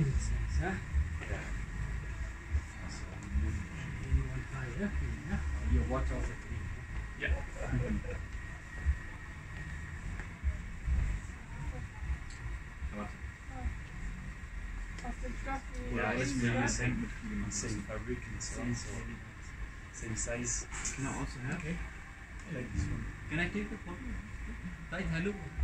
huh? Yeah. You want higher? Yeah. You watch all the thing. Yeah. Ja, ich will das hängt mit same fabric and so same size. Can I also have? Okay. I like this one. Can I take the photo? Right, hello.